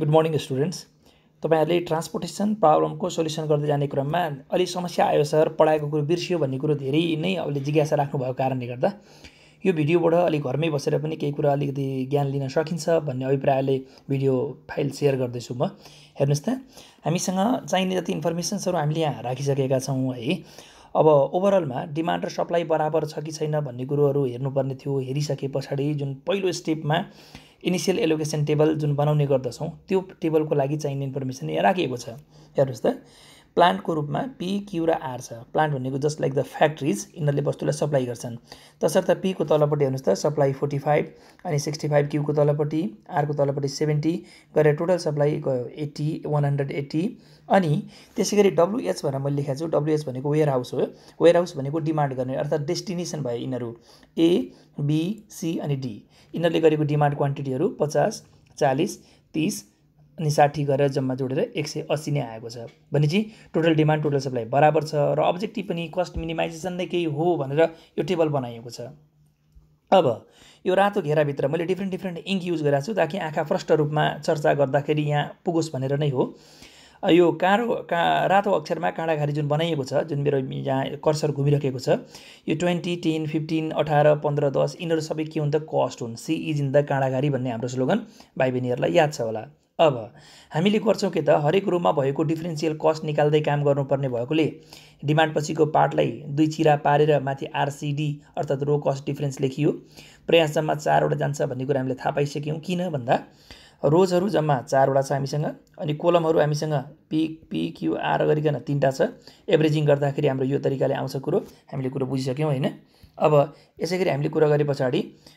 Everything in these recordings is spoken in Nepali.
Good morning students. तपाईहरुले ट्रान्सपोर्टेसन प्रब्लमको सोलुसन गर्दै जाने क्रममा अलि समस्या आयो सर, पढाएको कुरो बिर्सियो भन्ने कुरो धेरै नै अहिले जिज्ञासा राख्नु भएको कारणले गर्दा यो भिडियोबाट अलि घरमै बसेर पनि केही कुरा अलिकति ज्ञान लिन सकिन्छ भन्ने अभिप्रायले भिडियो फाइल शेयर गर्दैछु म। हेर्नुस् त, हामीसँग चाहिने जति इन्फर्मेसन्सहरु हामीले यहाँ राखिसकेका छौं है। अब ओभरअलमा डिमान्ड र सप्लाई बराबर छ कि छैन भन्ने कुरोहरु हेर्नुपर्ने थियो। हेरिसकेपछि जुन पहिलो स्टेपमा इनिशियल एलोकेसन टेबल जुन बनाउने गर्दछौं त्यो टेबलको लागि चाहिने इन्फर्मेसन यहाँ राखिएको छ। हेर्नुस् त, प्लान्टको रूपमा पी क्यू र आर छ। प्लान्ट भनेको जस्ट लाइक द फ्याक्ट्रीज, यिनीहरूले वस्तुलाई सप्लाई गर्छन्। तसर्थ पी को तलपट्टि हेर्नुस् त, सप्लाई 45 अनि 65, क्यू को तलपट्टि, आर को तलपट्टि 70 गरेर टोटल सप्लाई गयो 80 180। अनि त्यसैगरी डब्ल्युएच भनेर मैले लेखेको छु। डब्ल्युएच भनेको वेयर हाउस हो। वेयर हाउस भनेको डिमान्ड गर्ने अर्थात् डेस्टिनेसन भयो। यिनीहरू ए बी सी अनि डी, यिनीहरूले गरेको डिमान्ड क्वान्टिटीहरू 50 40 30 अनि 60 गरेर जम्मा जोडेर 180 नै आएको छ। भनेपछि टोटल डिमान्ड टोटल सप्लाई बराबर छ र अब्जेक्टिभ पनि कस्ट मिनिमाइजेसन नै केही हो भनेर यो टेबल बनाइएको छ। अब यो रातो घेराभित्र मैले डिफ्रेन्ट इङ्क युज गरेको छु ताकि आँखा प्रष्ट रूपमा चर्चा गर्दाखेरि यहाँ पुगोस् भनेर नै हो। यो रातो अक्षरमा काँडाघारी जुन बनाइएको छ, जुन मेरो यहाँ कर्सर घुमिरहेको छ, यो 20 10 15 18 15 10 यिनीहरू सबै के हुन् त कस्ट हुन्। सी इज इन द काँडाघारी भन्ने हाम्रो स्लोगन भाइ बहिनीहरूलाई याद छ होला। अब हामीले गर्छौं के त, हरेक रोमा भएको डिफरेन्शियल कस्ट निकाल्दै काम गर्नुपर्ने भएकोले डिमान्ड पछिको पार्टलाई दुई चिरा पारेर माथि आरसीडी अर्थात् रो कस्ट डिफरेन्स लेखियो। प्रयास जम्मा 4 वटा जान्छ भन्ने कुरा हामीले थाहा पाइसक्यौं। किन भन्दा रोजहरु जम्मा 4 वटा छ हामीसँग, अनि कोलमहरु हामीसँग पी क्यू आर गरिकन 3टा छ। एभरेजिङ गर्दाखेरि हाम्रो यो तरिकाले आउँछ कुरो, हामीले कुरो बुझिसक्यौं हैन। अब यसैगरी हामीले कुरा गरे पछाडी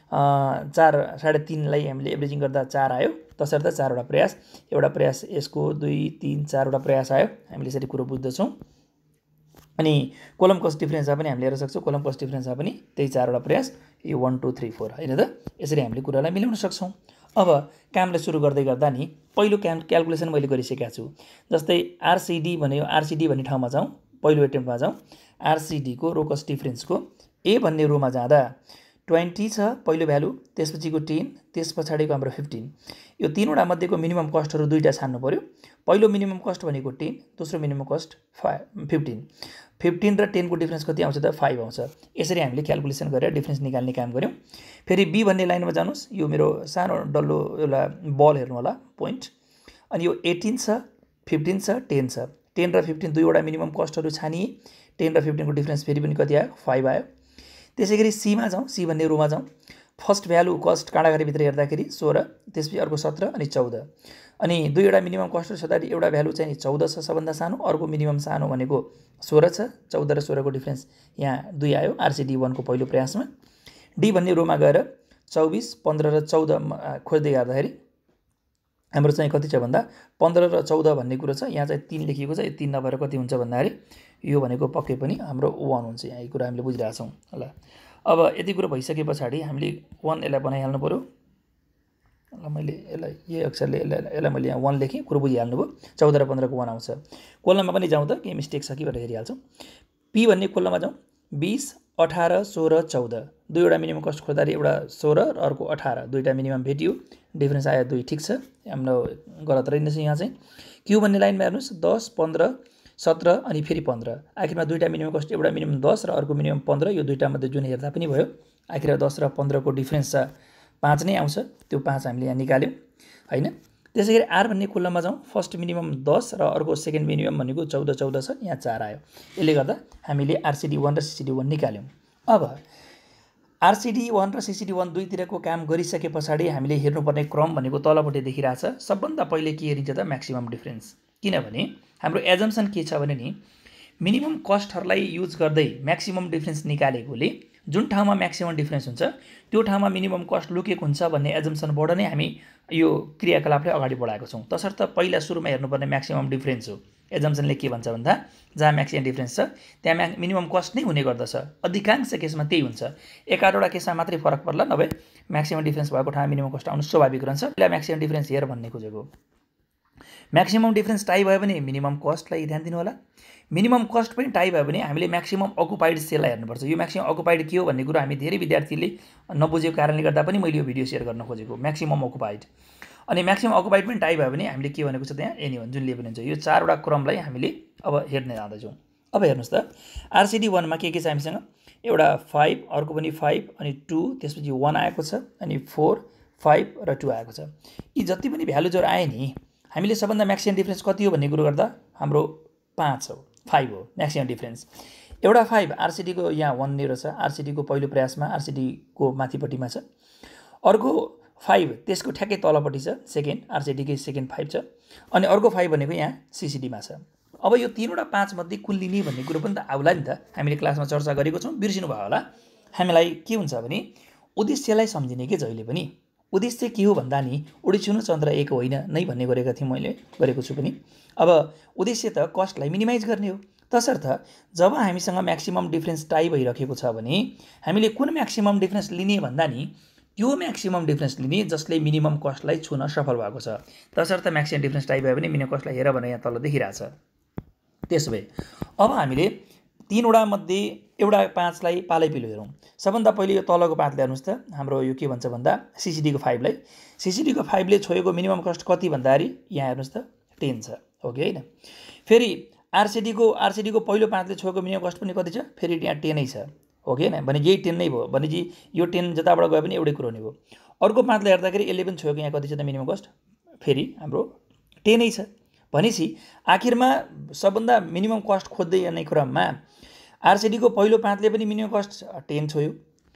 4 3.5 लाई हामीले एभरेजिङ गर्दा 4 आयो। तसर्थ 4 वटा प्रयास, एउटा प्रयास यसको 2 3 4 वटा प्रयास आयो। हामीले यसरी कुरो बुझ्दछौं। अनि कोलम कस्ट डिफरेन्समा पनि हामीले हेर्न सक्छौं। कोलम कस्ट डिफरेन्समा पनि त्यही 4 वटा प्रयास, यो 1 2 3 4 हैन त। यसरी हामीले कुरालाई मिलाउन सक्छौं। अब कामलाई सुरु गर्दै गर्दा नि पहिलो क्याल्कुलेसन मैले गरिसकेको छु। जस्तै आरसीडी भन्यो, आरसीडी भन्ने ठाउँमा जाउँ, पहिलो एटेम्पमा जाउँ। आरसीडी को रो कस्ट डिफरेन्सको ए भन्ने रोमा जाँदा 20 छ पहिलो भ्यालु, त्यसपछिको 10, त्यसपछाडिको हाम्रो 15। यो तीनवटा मध्येको मिनिमम कस्टहरु दुईटा छान्नु पर्यो। पहिलो मिनिमम कस्ट भनेको 10, दोस्रो मिनिमम कस्ट 15। 15 र 10 को डिफरेन्स कति आउँछ त 5 आउँछ। यसरी हामीले क्याल्कुलेसन गरेर डिफरेन्स निकाल्ने काम गर्यौं। फेरि बी भन्ने लाइनमा जानुस्, यो मेरो सानो डल्लो एउटा बल हेर्नु होला पोइन्ट। अनि यो 18 छ 15 छ 10 छ। 10 र 15 दुईवटा मिनिमम कस्टहरु छानिए। 10 र 15 को डिफरेन्स फेरि पनि कति आयो 5 आयो। त्यसैगरी सी मा जाउँ, सी भन्ने रोमा जाउँ। फर्स्ट भ्यालु कस्ट काँडाघारी भित्र हेर्दाखेरि 16, त्यसपछि अर्को 17 अनि 14। अनि दुईवटा मिनिमम कस्ट छँदा एउटा भ्यालु चाहिँ 14 छ सबभन्दा सानो, अर्को मिनिमम सानो भनेको 16 छ। 14 र 16 को डिफरेन्स यहाँ 2 आयो आरसीडी 1 को पहिलो प्रयासमा। डी भन्ने रोमा गएर 24 15 र 14 खोज्दै गर्दाखेरि हाम्रो चाहिँ कति छ भन्दा 15 र 14 भन्ने कुरो छ। यहाँ चाहिँ 3 लेखिएको छ। यो 3 नभएर कति हुन्छ भन्दाखेरि यो भनेको पक्कै पनि हाम्रो 1 हुन्छ। यहाँ यो कुरा हामीले बुझिरहेका छौं होला। अब यति कुरा भइसके पछाडी हामीले 1 यसलाई बनाइहाल्नु पर्यो। ल मैले यसलाई यही अक्षरले यसलाई मैले यहाँ 1 लेखेँ, कुरो बुझिहाल्नु भयो। 14 र 15 को 1 आउँछ। कोलममा पनि जाउँ त, के मिस्टेक छ कि भनेर हेरिहाल्छौँ। पी भन्ने कोलममा जाउँ। 20 18 16 14 दुईवटा मिनिमम कस्ट खोज्दाखेरि एउटा 16 र अर्को 18, दुईटा मिनिमम भेटियो। डिफरेन्स आयो 2, ठिक छ। हाम्रो गलत रहेनछ यहाँ चाहिँ। क्यू भन्ने लाइनमा हेर्नुस्, 10 15 17 अनि फेरि 15। आखिरमा दुईटा मिनिमम कस्ट, एउटा मिनिमम 10 र अर्को मिनिमम 15। यो दुईटा मध्ये जुन हेर्दा पनि भयो। आखिरमा 10 र 15 को डिफरेन्स छ 5 नै आउँछ। त्यो 5 हामीले यहाँ निकाल्यौं हैन। त्यसैगरी आर भन्ने कोलममा जाउँ। फर्स्ट मिनिमम 10 र अर्को सेकेन्ड मिनिमम भनेको 14 14 छ। यहाँ 4 आयो। यसले गर्दा हामीले आरसीडी 1 र सीसीडी 1 निकाल्यौं। अब आरसीडी 1 र सीसीडी 1 दुईतिरको काम गरिसके पछाडी हामीले हेर्नुपर्ने क्रम भनेको तलपट्टि देखिरहेछ। सबभन्दा पहिले के हेरिन्छ त म्याक्सिमम डिफरेन्स। किनभने हाम्रो एजम्पसन के छ भने नि मिनिमम कस्टहरुलाई युज गर्दै म्याक्सिमम डिफरेन्स निकालेकोले जुन ठाउँमा म्याक्सिमम डिफरेन्स हुन्छ त्यो ठाउँमा मिनिमम कस्ट लुकेको हुन्छ भन्ने एजम्पसनबाट नै हामी यो क्रियाकलापलाई अगाडि बढाएको छौं। तसर्थ पहिला सुरुमा हेर्नुपर्ने म्याक्सिमम डिफरेन्स हो। एजम्पसनले के भन्छ भन्दा जहाँ म्याक्सिमम डिफरेन्स छ त्यहाँ मिनिमम कस्ट नै हुने गर्दछ। अधिकांश केसमा त्यही हुन्छ। एकाधवटा केसमा मात्रै फरक पर्ला, नभए म्याक्सिमम डिफरेन्स भएको ठाउँमा मिनिमम कस्ट आउनु स्वाभाविक रहन्छ। पहिला म्याक्सिमम डिफरेन्स हेर भन्ने खोजेको। म्याक्सिमम डिफरेन्स टाइ भयो भने मिनिमम कस्टलाई ध्यान दिनु होला। मिनिमम कस्ट पनि टाइ भयो भने हामीले म्याक्सिमम अकुपाइड सेललाई हेर्नुपर्छ। यो म्याक्सिमम अकुपाइड के हो भन्ने कुरा हामी धेरै विद्यार्थीले नबुझेको कारणले गर्दा पनि मैले यो भिडियो शेयर गर्न खोजेको। म्याक्सिमम अकुपाइड अनि म्याक्सिमम अकुपाइड पनि टाइप भयो भने हामीले के भनेको छ त्यहाँ एनी1 जुन लिए पनि हुन्छ। यो 4वटा क्रमलाई हामीले अब हेर्ने जाँदैछौँ। अब हेर्नुहोस् त आरसिडी 1 मा के छ हामीसँग एउटा 5 अर्को पनि 5 अनि 2 त्यसपछि 1 आएको छ अनि 4 5 र 2 आएको छ। यी जति पनि भ्यालुजहरू आए नि हामीले सबभन्दा म्याक्सिमम डिफरेन्स कति हो भन्ने कुरो गर्दा हाम्रो 5 हो 5 हो म्याक्सिमम डिफरेन्स। एउटा 5 आरसिडी को यहाँ 1 निर छ, आरसिडी को पहिलो प्रयासमा आरसिडी को माथिपट्टिमा छ। अर्को 5 त्यसको ठ्याक्कै तलपट्टि छ, सेकेन्ड आरसिडी को सेकेन्ड 5 छ अनि अर्को 5 भनेको यहाँ सिसिडी मा छ। अब यो 3वटा 5 मध्ये कुन लिने भन्ने कुरो पनि त आउला नि त, हामीले क्लासमा चर्चा गरेको छौँ, बिर्सिनु भयो होला। हामीलाई के हुन्छ भने उद्देश्यलाई सम्झिने के जहिले पनि उद्देश्य के हो भन्दा नि उडिछुनु चन्द्र एक होइन नै भन्ने गरेका थिएँ मैले गरेको छु पनि। अब उद्देश्य त कस्टलाई मिनिमाइज गर्ने हो। तसर्थ जब हामीसँग म्याक्सिमम डिफरेन्स टाइ भइरहेको छ भने हामीले कुन म्याक्सिमम डिफरेन्स लिने भन्दा नि त्यो म्याक्सिमम डिफरेन्स लिने जसले मिनिमम कस्टलाई छुन सफल भएको छ। तसर्थ म्याक्सिमम डिफरेन्स टाइ भयो भने मिनिमम कस्टलाई हेर भनेर यहाँ तल देखिरहेछ। त्यसो भए अब हामीले 3वटा मध्ये एउटा 5 लाई पालै पिलो हेरौँ। सबभन्दा पहिले यो तलको 5 ल्याउनुस् त, हाम्रो यो के भन्छ भन्दा सिसिडी को 5 लाई, सिसिडी को 5 ले छोएको मिनिमम कस्ट कति भन्दाखेरि यहाँ हेर्नुस् त 10 छ, हो कि हैन। फेरि आरसिडी को पहिलो 5 ले छोएको मिनिमम कस्ट पनि कति छ, फेरि यहाँ 10 नै छ, हो कि हैन। भने यही 10 नै भयो, भने यो 10 जताबाट गए पनि एउटै कुरो नै भयो। अर्को 5 ले हेर्दाखेरि यसले पनि छोएको यहाँ कति छ त मिनिमम कस्ट, फेरि हाम्रो 10 नै छ। भनेपछि आखिरमा सबभन्दा मिनिमम कस्ट खोज्दै जाने क्रममा आरसिडी को पहिलो 5 ले पनि मिनिमम कस्ट 10 छोयो,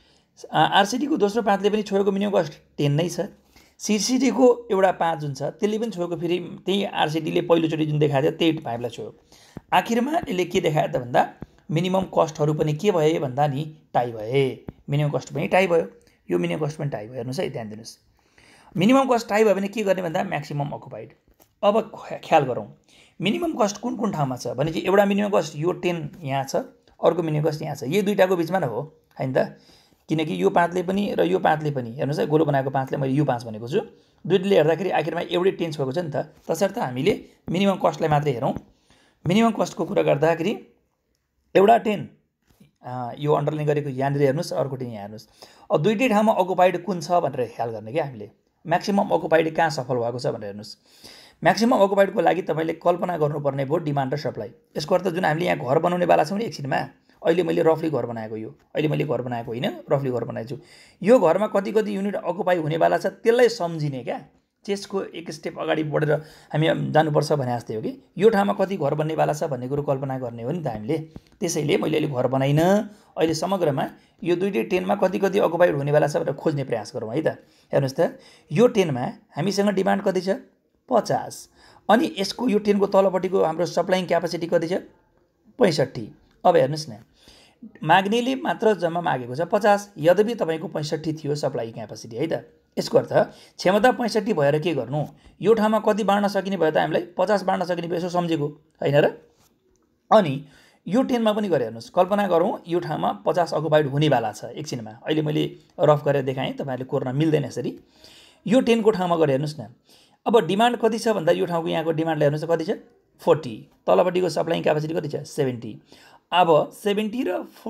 आरसिडी को दोस्रो 5 ले पनि छोएको मिनिमम कस्ट 10 नै छ, सिसिडी को एउटा 5 जुन छ त्यसले पनि छोएको फेरि त्यही आरसिडी ले पहिलोचोटि जुन देखाएको थियो त्यही 5 लाई छोयो। आखिरमा यसले के देखायो त भन्दा मिनिमम कस्टहरू पनि के भए भन्दा नि टाइ भए, मिनिमम कस्ट पनि टाइ भयो, यो मिनिमम कस्ट पनि टाइ भयो। हेर्नुस् है, ध्यान दिनुस्, मिनिमम कस्ट टाइ भयो भने के गर्ने भन्दा म्याक्सिमम अकुपाइड। अब ख्याल गरौँ मिनिमम कस्ट कुन कुन ठाउँमा छ भने चाहिँ एउटा मिनिमम कस्ट यो 10 यहाँ छ, अर्को मिनिमम कस्ट यहाँ छ, यो दुईटाको बिचमा न हो हैन त, किनकि यो 5 ले पनि र यो 5 ले पनि हेर्नुस् है, गोलो बनाएको 5 ले मैले यो 5 भनेको छु, दुईले हेर्दाखेरि आखिरमा एउटै 10 छोएको छ नि त। तसर्थ हामीले मिनिमम कस्टलाई मात्रै हेरौँ। मिनिमम कस्टको कुरा गर्दाखेरि एउटा 10 यो अन्डरलाइन गरेको यहाँनिर हेर्नुस्, अर्को 10 यहाँ हेर्नुस्। अब दुईटै ठाउँमा अकुपाइड कुन छ भनेर ख्याल गर्ने क्या हामीले, म्याक्सिमम अकुपाइड कहाँ सफल भएको छ भनेर हेर्नुस्। म्याक्सिमम अकुपाइडको लागि तपाईँले कल्पना गर्नुपर्ने भयो डिमान्ड र सप्लाई। यसको अर्थ जुन हामीले यहाँ घर बनाउने वाला छौँ नि एकछिनमा, अहिले मैले रफली घर बनाएको, यो अहिले मैले घर बनाएको होइन, रफली घर बनाएको छु, यो घरमा कति कति युनिट अकुपाई हुनेवाला छ त्यसलाई सम्झिने क्या, त्यसको एक स्टेप अगाडि बढेर हामी जानुपर्छ भने जस्तै हो कि यो ठाउँमा कति घर बन्नेवाला छ भन्ने कुरो कल्पना गर्ने हो नि त हामीले। त्यसैले मैले अहिले घर बनाइन, अहिले समग्रमा यो दुईटै 10 मा कति कति अकुपाइड हुनेवाला छ भनेर खोज्ने प्रयास गरौँ है त। हेर्नुहोस् त यो 10 मा हामीसँग डिमान्ड कति छ 50, अनि यसको यो 10 को तलपट्टिको हाम्रो सप्लाइङ क्यापासिटी कति छ 65। अब हेर्नुहोस् न, माग्नेले मात्र जम्मा मागेको छ 50, यद्यपि तपाईँको 65 थियो सप्लाई क्यापासिटी है त। यसको अर्थ क्षमता 65 भएर के गर्नु, यो ठाउँमा कति बाँड्न सकिने भयो त हामीलाई 50 बाँड्न सकिने भयो, यसो सम्झेको हैन र। अनि यो 10 मा पनि गरे हेर्नुस्, कल्पना गरौँ यो ठाउँमा 50 अकुपाइड हुनेवाला छ एकछिनमा, अहिले मैले रफ गरेर देखाएँ, तपाईहरुले कोर्न मिल्दैन यसरी। यो 10 को ठाउँमा गरे हेर्नुस् न, अब डिमान्ड कति छ भन्दा यो ठाउँको यहाँको डिमान्ड हेर्नुस् कति छ 40, तलपट्टिको सप्लाइङ क्यापासिटी कति छ 70। अब 70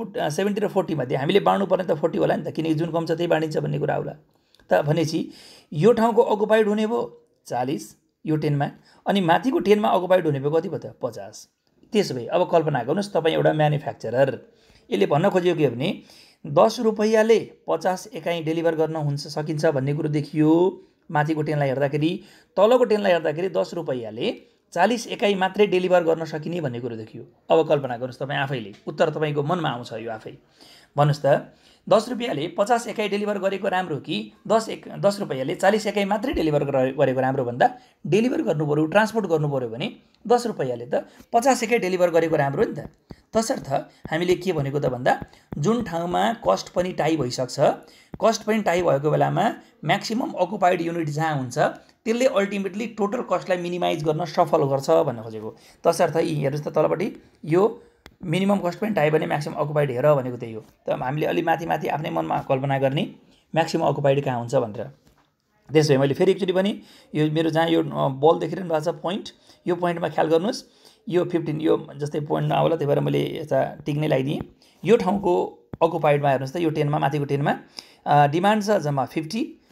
र 40 मध्ये हामीले बाँड्नु पर्ने त 40 होला नि त, किनकि जुन कम छ त्यही बाँडिन्छ भन्ने कुरा आउला त। भनेपछि यो ठाउँको अकुपाइड हुने भयो 40 यो 10 मा, अनि माथिको 10 मा अकुपाइड हुने भयो कति भयो त 50। त्यसो भए अब कल्पना गर्नुस्, तपाईँ एउटा म्यानुफ्याक्चरर, यसले भन्न खोजेको के भने 10 रुपैयाँले 50 एकाइ डेलिभर गर्न हुन्छ सकिन्छ भन्ने कुरो देखियो माथिको 10 लाई हेर्दाखेरि। तलको 10 लाई हेर्दाखेरि 10 रुपैयाँले 40 एकाइ मात्रै डेलिभर गर्न सकिने भन्ने कुरो देखियो। अब कल्पना गर्नुस् तपाईँ आफैले, उत्तर तपाईँको मनमा आउँछ यो आफै। भन्नुस् त 10 रुपैयाँले 50 एकाइ डेलिभर गरेको राम्रो कि 10 रुपैयाँले 40 एकाइ मात्रै डेलिभर गरेको राम्रो भन्दा डेलिभर गर्नु पर्यो, ट्रान्सपोर्ट गर्नु पर्यो भने 10 रुपैयाँले त 50 एकाइ डेलिभर गरेको राम्रो नि त। तसर्थ हामीले के भनेको त भन्दा जुन ठाउँमा कस्ट पनि टाइ भइसक्छ, कस्ट पनि टाइ भएको बेलामा म्याक्सिमम अकुपाइड युनिट जहाँ हुन्छ त्यसले अल्टिमेटली टोटल कस्टलाई मिनिमाइज गर्न सफल गर्छ भन्न खोजेको। तसर्थ हेर्नुस् त तलपट्टि यो मिनिमम कस्ट पनि टाइ भने म्याक्सिमम अकुपाइड हेर भनेको त्यही हो। त हामीले अलि माथि माथि आफ्नै मनमा कल्पना गर्ने म्याक्सिमम अकुपाइड कहाँ हुन्छ भनेर। त्यसो भए मैले फेरि एकचोटि पनि यो मेरो जहाँ यो बल देखिरहनु भएको छ पोइन्ट, यो पोइन्टमा ख्याल गर्नुहोस्, यो 15 यो जस्तै पोइन्ट नआउला त्यही भएर मैले यता टिक नै लगाइदिएँ। यो ठाउँको अकुपाइडमा हेर्नुहोस् त यो 10 मा माथिको 10 मा डिमान्ड छ जम्मा 50,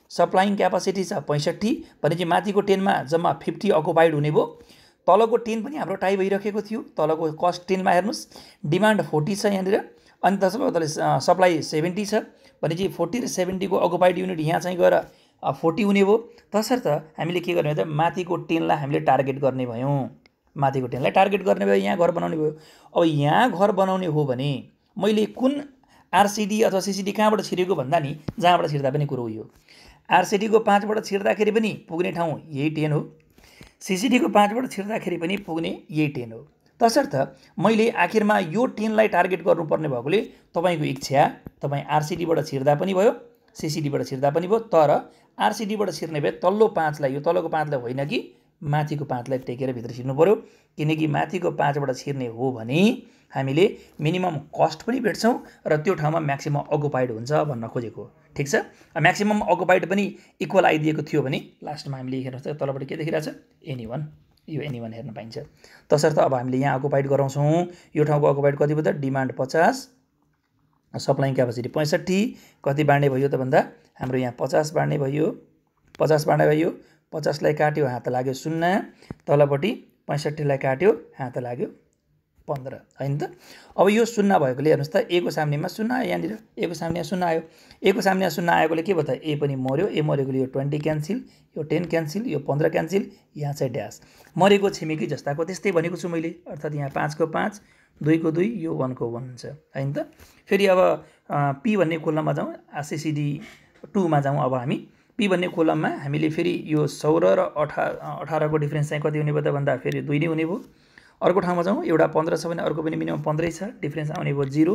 सप्लाइङ क्यापासिटी छ 65 भनेपछि माथिको 10 मा जम्मा 50 अकुपाइड हुने भयो। तलको 10 पनि हाम्रो टाइ भइरहेको थियो। तलको कस्ट 10 मा हेर्नुस् डिमान्ड 40 छ यहाँनिर अनि त्यसले सप्लाई 70 छ भनेपछि 40 र 70 को अकुपाइड युनिट यहाँ चाहिँ गएर 40 हुने भयो। तसर्थ हामीले के गर्ने त माथिको 10 लाई हामीले टार्गेट गर्ने भयौं। माथिको 10 लाई टार्गेट गर्ने भयो, यहाँ घर बनाउने भयो। अब यहाँ घर बनाउने हो भने मैले कुन आरसीडी अथवा सीसीडी कहाँबाट छिरेको भन्दा नि जहाँबाट छिर्दा पनि कुरो हो। आरसीडी को 5 बाट छिर्दाखेरि पनि पुग्ने ठाउँ यही 10 हो। सीसीडी को 5 बाट छिर्दाखेरि पनि पुग्ने यही 10 हो। तसर्थ मैले आखिरमा यो 10 लाई टार्गेट गर्नुपर्ने भएकोले तपाईको इच्छा तपाई आरसीडी बाट छिर्दा पनि भयो, सीसीडी बाट छिर्दा पनि भयो, तर आरसीडी बाट छिर्ने भए तल्लो 5 लाई यो तलको 5 लाई होइन कि माथिको 5 लाई टेकेर भित्र छिर्नु पर्यो। किनकि माथिको 5 बाट छिर्ने हो भने हामीले मिनिमम कस्ट पनि भेट्छौं र त्यो ठाउँमा म्याक्सिमम अकुपाइड हुन्छ भन्न खोजेको। ठीक छ। म्याक्सिमम अकुपाइड पनि इक्वल आइदिएको थियो भने लास्टमा हामीले हेर्नुस् त तलपट्टि के देखिरहेछ एनी1 यो एनी1 हेर्न पाइन्छ। तसर्थ अब हामीले यहाँ अकुपाइड गराउँछौं। यो ठाउँको अकुपाइड कति भयो त डिमान्ड 50 सप्लाइङ क्यापासिटी 65 कति बाड्ने भयो त भन्दा हाम्रो यहाँ 50 बाड्ने भयो। 50 बाड्ने भयो 50 लाई काट्यो हात लाग्यो 0 तलपट्टि 65 लाई काट्यो हात लाग्यो 15 हैन त। अब यो 0 भएकोले हेर्नुस् त a को साम्यमा 0 आयो। यहाँनिर a को साम्यमा 0 आयो। a को साम्यमा 0 आएकोले के भयो त a पनि मर्यो। a मरेकोले यो 20 क्यान्सल, यो 10 क्यान्सल, यो 15 क्यान्सल, यहाँ चाहिँ ड्यास मरेको छिमेकी जस्ताको त्यस्तै भनेको छु मैले। अर्थात यहाँ 5 को 5 2 को 2 यो 1 को 1 हुन्छ हैन त। फेरि अब p भन्ने कोलममा जाउँ सीसीडी 2 मा जाउँ। अब हामी p भन्ने कोलममा हामीले फेरि यो 16 र 18 को डिफरेन्स चाहिँ कति हुने भयो त भन्दा फेरि 2 नै हुने भयो। अर्को ठाउँमा जाउँ एउटा 15 छ भने अर्को पनि मिनिमम 15 छ डिफरेन्स आउने भयो 0।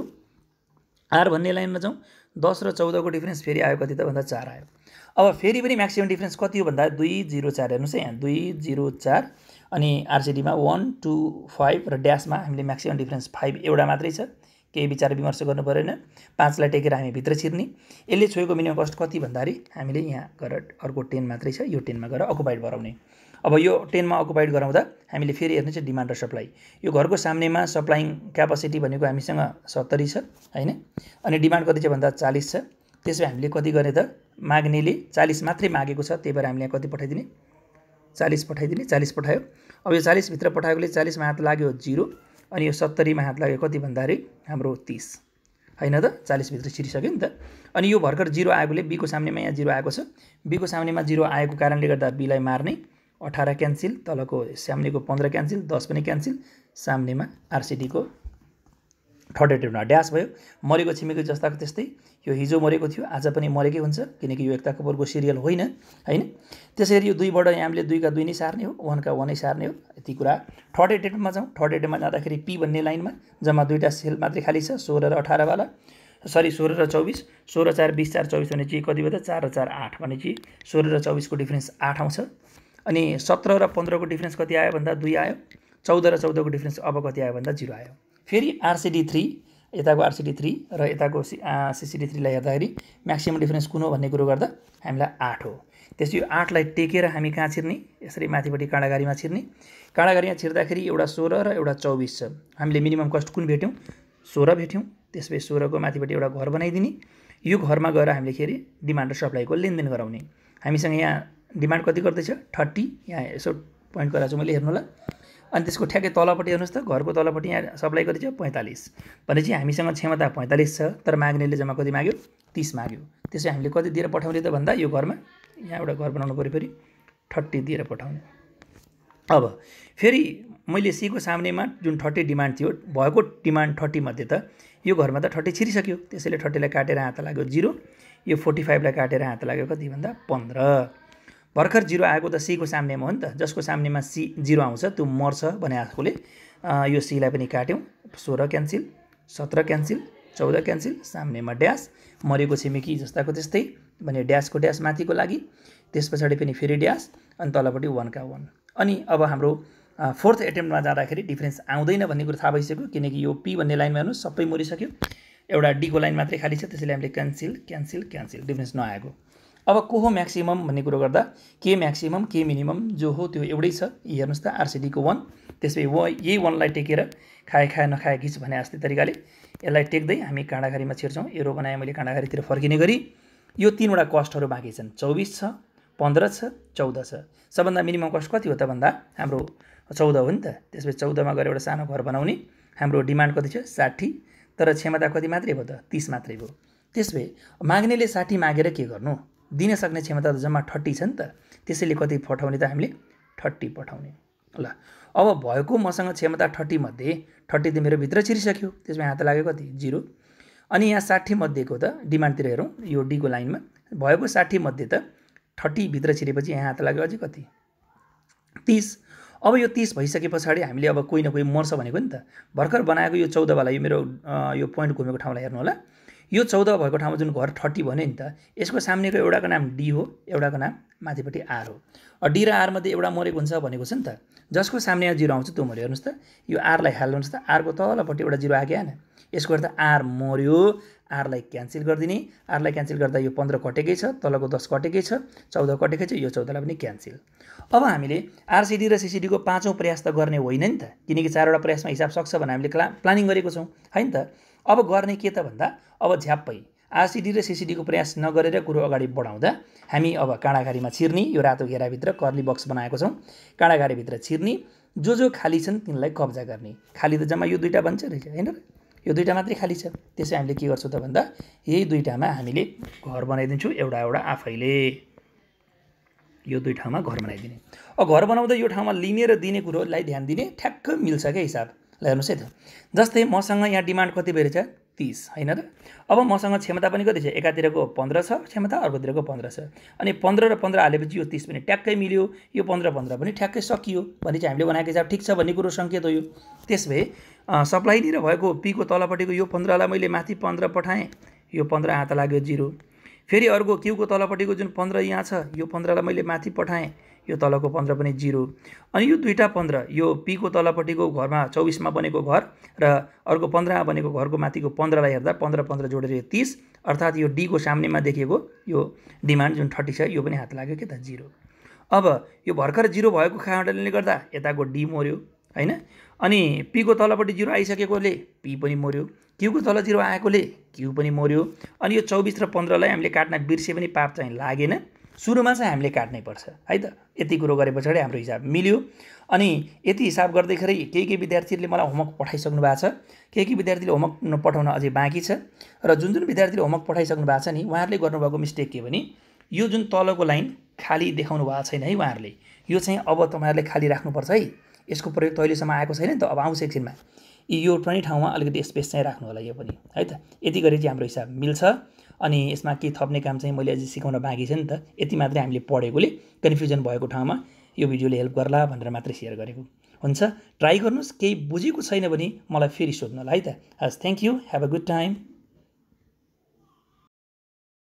r भन्ने लाइनमा जाउँ 10 र 14 को डिफरेन्स फेरि आयो कति त भन्दा 4 आयो। अब फेरि पनि म्याक्सिमम डिफरेन्स कति हो भन्दा 204 हेर्नुस् है यहाँ 204 अनि आरसीडी मा 1 2 5 र ड्यासमा हामीले म्याक्सिमम डिफरेन्स 5 एउटा मात्रै छ। केही विचार विमर्श गर्नु परेन। 5 लाई टेकेर हामी भित्र छिर्ने। यसले छोएको मिनिमम कस्ट कति भन्दाखेरि हामीले यहाँ गएर अर्को 10 मात्रै छ यो 10 मा गएर अकुपाइड गराउने। अब यो 10 मा अकुपाइड गराउँदा हामीले फेरि हेर्नु चाहिँ डिमान्ड र सप्लाई। यो घरको साम्यमा सप्लाइङ क्यापासिटी भनेको हामीसँग 70 छ हैन अनि डिमान्ड कति छ भन्दा 40 छ। त्यसै हामीले कति गर्ने त माग्नेले 40 मात्रै मागेको छ त्यही भएर हामीले यहाँ कति पठाइदिने 40 पठाइदिने। 40 पठायो। अब यो 40 भित्र पठाएकोले 40 मा हात लाग्यो 0 अनि यो 70 मा हात लाग्यो कति भन्दाखेरि हाम्रो 30 हैन त 40 भित्र छिरिसक्यो नि त। अनि यो भर्खर 0 आएकोले b को साम्यमा यहाँ 0 आएको छ। b को साम्यमा 0 आएको कारणले गर्दा b लाई मार्ने 18 क्यान्सल तलको साम्नेको 15 क्यान्सल 10 पनि क्यान्सल साम्नेमा आरसीडी को 38 मा ड्यास भयो। मरेको छिमेकी जस्ताको त्यस्तै यो हिजो मरेको थियो आज पनि मरेकै हुन्छ किनकि यो एकता कपरको सिरियल होइन हैन। त्यसैगरी यो 2 बाट हामीले 2 का 2 नै सार्ने हो 1 का 1 नै सार्ने हो। यति कुरा 38 मा जाउँ। 38 मा जाँदाखेरि p भन्ने लाइनमा जम्मा दुईटा सेल मात्रै खाली छ 16 र 18 वाला सरी 16 र 24 16 4 20 4 24 भने चाहिँ कति भयो त 4 र 4 8 भने चाहिँ 16 र 24 को डिफरेन्स 8 आउँछ। अनि 17 र 15 को डिफरेन्स कति आयो भन्दा 2 आयो। 14 र 14 को डिफरेन्स अब कति आयो भन्दा 0 आयो। फेरि आरसीडी 3 यताको आरसीडी 3 र यताको सीसीडी 3 लाई हेर्दाखेरि म्याक्सिमम डिफरेन्स कुन हो भन्ने कुरो गर्दा हामीलाई 8 हो। त्यसै यो 8 लाई टेकेर हामी कहाँ छिर्ने यसरी माथिपट्टि काँडागारीमा छिर्ने। काँडागारीमा छिर्दाखेरि एउटा 16 र एउटा 24 छ। हामीले मिनिमम कस्ट कुन भेट्यौं 16 भेट्यौं। त्यसपछि 16 को माथिपट्टि एउटा घर बनाइदिने। यो घरमा गएर हामीले खेरि डिमान्ड र सप्लाईको लेनदेन गराउने। हामीसँग यहाँ डिमान्ड कति गर्दैछ 30 यहाँ यसो पोइन्ट गराछु मैले हेर्नु होला। अनि त्यसको ठ्याक्कै तलपट्टि हेर्नुस् त घरको तलपट्टि यहाँ सप्लाई कति छ 45 भनेपछि हामीसँग क्षमता 45 छ तर माग्नेले जम्मा कति माग्यो 30 माग्यो। त्यसै हामीले कति दिएर पठाउने त भन्दा यो घरमा यहाँ एउटा घर बनाउनु पर्यो फेरि 30 दिएर पठाउने। अब फेरि मैले सी को सामनेमा जुन 30 डिमान्ड थियो भएको डिमान्ड 30 मध्ये त यो घरमा त 30 छिरिसक्यो। त्यसैले 30 लाई काटेर हात लाग्यो 0 यो 45 लाई काटेर हात लाग्यो कति भन्दा 15। भर्खर 0 आएको त सी को साम्नेमा हो नि त। जसको साम्नेमा सी 0 आउँछ त्यो मर्छ भने आफूले यो सी लाई पनि काट्यौं 16 क्यान्सल 17 क्यान्सल 14 क्यान्सल साम्नेमा ड्यास मरेको छिमेकी जस्ताको त्यस्तै भने ड्यासको ड्यास माथिको लागि त्यसपछि पनि फेरि ड्यास अनि तलपट्टि 1 का 1। अनि अब हाम्रो फोर्थ एटेम्प्टमा जाँदाखेरि डिफरेन्स आउँदैन भन्ने कुरा थाहा भइसक्यो किनकि यो पी भन्ने लाइनमा हेर्नु सबै मरिसक्यो। एउटा डी को लाइन मात्रै खाली छ त्यसैले हामीले क्यान्सल क्यान्सल क्यान्सल डिफरेन्स नआएको। अब को हो म्याक्सिमम भन्ने कुरो गर्दा के म्याक्सिमम के मिनिमम जो हो त्यो एउटै छ। हेर्नुस् त आरसीडी को 1 त्यसपछि यही 1 लाई टेकेर खाए नखाए घिच भने जस्तै तरिकाले यसलाई टेक्दै हामी काँडाघारीमा छिर्छौं। एरो बनाए मैले काँडाघारीतिर फर्किने गरी यो 3वटा कस्टहरू बाँकी छन्। 24 छ, 15 छ, 14 छ। सबभन्दा मिनिमम कस्ट कति हो त भन्दा हाम्रो 14 हो नि त। त्यसपछि 14 मा गएर एउटा सानो घर बनाउने। हाम्रो डिमान्ड कति छ? 60, तर क्षमता कति मात्रै भयो त? 30 मात्रै भयो। त्यसभए माग्नेले 60 मागेर के गर्नु? दिन सक्ने क्षमता त जम्मा 30 छ नि त। त्यसैले कति पठाउने त हामीले? 30 पठाउने। ल अब भएको मसँग क्षमता 30 मध्ये 30 त मेरो भित्र छिरिसक्यो। त्यसमा यहाँ त लाग्यो कति? 0। अनि यहाँ 60 मध्येको त डिमान्डतिर हेरौँ, यो डी को लाइनमा भएको 60 मध्ये त 30 भित्र छिरेपछि यहाँ त लाग्यो अझै कति? 30। अब यो 30 भइसके पछाडि हामीले अब कोही न कोही मर्छ भनेको नि त। भर्खर बनाएको यो 14 वाला यो मेरो यो पोइन्ट घुमेको ठाउँलाई हेर्नु होला। यो 14 भएको ठाउँमा जुन घर 30 भन्यो नि त, यसको सामनेको एउटाको नाम डी हो, एउटाको नाम माथिपट्टि आर हो। डी र आर मध्ये एउटा मरेको हुन्छ भनेको छ नि त। जसको सामनेमा 0 आउँछ त्यो मर्यो। हेर्नुस् त, यो आरलाई हाल्नुहोस् त, आरको तलपट्टि एउटा 0 आयो हैन। यसको अर्थ आर मर्यो। आरलाई क्यान्सल गरिदिने। आरलाई क्यान्सल गर्दा यो 15 कटेकै छ, तलको 10 कटेकै छ, 14 कटेकै छ, यो 14 लाई पनि क्यान्सल। अब हामीले आरसिडी र सिसिडी को 5औं प्रयास त गर्ने होइन नि त, किनकि 4वटा प्रयासमा हिसाब सक्छ भनेर हामीले प्लानिङ गरेको छौं हैन त। अब गर्ने के त भन्दा अब झ्याप्पै आरसिडी र सिसिडी को प्रयास नगरेर कुरो अगाडि बढाउँदा हामी अब काँडाघारीमा छिर्ने। यो रातो घेराभित्र कर्ली बक्स बनाएको छौं। काँडाघारीभित्र छिर्ने, जो खाली छन् तिनलाई कब्जा गर्ने। खाली त जम्मा यो दुईटा बन्छ रहेछ हैन र, यो दुईटा मात्रै खाली छ। त्यसै हामीले के गर्छौं त भन्दा यही दुईटामा हामीले घर बनाइदिन्छौँ एउटा एउटा आफैले। यो दुई ठाउँमा घर बनाइदिने। अब घर बनाउँदा यो ठाउँमा लिने र दिने कुरोलाई ध्यान दिने, ठ्याक्क मिल्छ के हिसाब। ल हेर्नुस् है त, जस्तै मसँग यहाँ डिमान्ड कति भइरहेछ? 30 हैन र। अब मसँग क्षमता पनि कति छ? एकातिरको 15 छ क्षमता, अर्कोतिरको 15 छ। अनि 15 र 15 हालेपछि यो 30 पनि ट्याक्कै मिल्यो। यो 15 पनि ट्याक्कै सकियो भने चाहिँ हामीले बनाएको हिसाब ठिक छ भन्ने कुरो संकेत हो यो। त्यसभए सप्लाई लिएर भएको पी को तलपट्टिको यो 15 लाई मैले माथि 15 पठाएँ, यो 15 यहाँ त लाग्यो 0। फेरि अर्को क्यू को तलपट्टिको जुन 15 यहाँ छ, यो 15 लाई मैले माथि पठाएँ, यो तलको 15 पनि 0। अनि यो दुईटा 15, यो पी को तलपट्टिको घरमा 24 मा बनेको घर र अर्को 15 मा बनेको घरको माथिको 15 लाई हेर्दा 15 जोडेर यो 30, अर्थात् यो डी को सामनेमा देखिएको यो डिमान्ड जुन 30 छ यो पनि हात लाग्यो के त? 0। अब यो भर्खर 0 भएको कारणले गर्दा यताको डी मर्यो हैन। अनि पी को तलपट्टि 0 आइसकेकोले पी पनि मर्यो, क्यू को तल 0 आएकोले क्यू पनि मर्यो। अनि यो 24 र 15 लाई हामीले काट्न बिर्से पनि पाप चाहिँ लागेन। सुरुमा चाहिँ हामीले काट्नै पर्छ है त। यति कुरो गरे पछाडि हाम्रो हिसाब मिल्यो। अनि यति हिसाब गर्दैखेरि केही विद्यार्थीहरूले मलाई होमवर्क पठाइसक्नु भएको छ, केही विद्यार्थीले होमवर्क पठाउन अझै बाँकी छ। र जुन विद्यार्थीले होमवर्क पठाइसक्नु भएको छ नि, उहाँहरूले गर्नुभएको मिस्टेक के भने यो जुन तलको लाइन खाली देखाउनु भएको छैन है उहाँहरूले। यो चाहिँ अब तपाईहरुले खाली राख्नुपर्छ है। यसको प्रयोग तहिलेसम्म आएको छैन नि त, अब आउँछ एकछिनमा। यो पनि ठाउँमा अलिकति स्पेस चाहिँ राख्नु होला यो पनि है त। यति गरे चाहिँ हाम्रो हिसाब मिल्छ। अनि यसमा के थप्ने काम चाहिँ मैले अझै सिकाउन बाँकी छ नि त। यति मात्रै हामीले पढेकोले कन्फ्युजन भएको ठाउँमा यो भिडियोले हेल्प गर्ला भनेर मात्रै शेयर गरेको। हुन्छ, ट्राई गर्नुस्। केही बुझेको छैन भने मलाई फेरि सोध्नु होला है त। हस्, thank you, have a good time.